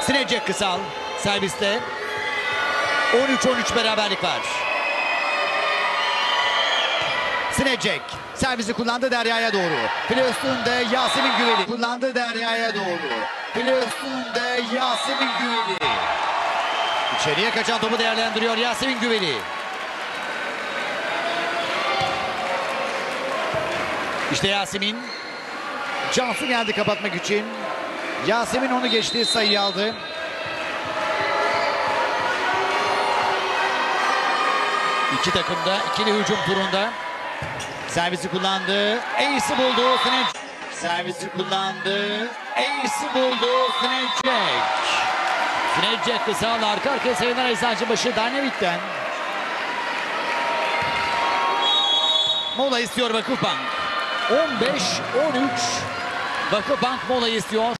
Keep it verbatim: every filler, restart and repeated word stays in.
Sinecek Kısal serviste. on üç on üç beraberlik var. Sinecek servisi kullandı Derya'ya doğru. File üstünde Yasemin Güveli. Kullandı Derya'ya doğru. File üstünde Yasemin Güveli. İçeriye kaçan topu değerlendiriyor Yasemin Güveli. İşte Yasemin. Cansu geldi kapatmak için. Yasemin onu geçti, sayıyı aldı. İki takım da ikili hücum turunda. Servisi kullandı. Ace'i buldu. Sinecek. Servisi kullandı. Ace'i buldu. Sinecek. Sinecek Kısal arka arkaya sayılan Eczacıbaşı Dynamik'ten. Mola istiyor Vakıfbank. on beş on üç. Vakıfbank mola istiyor.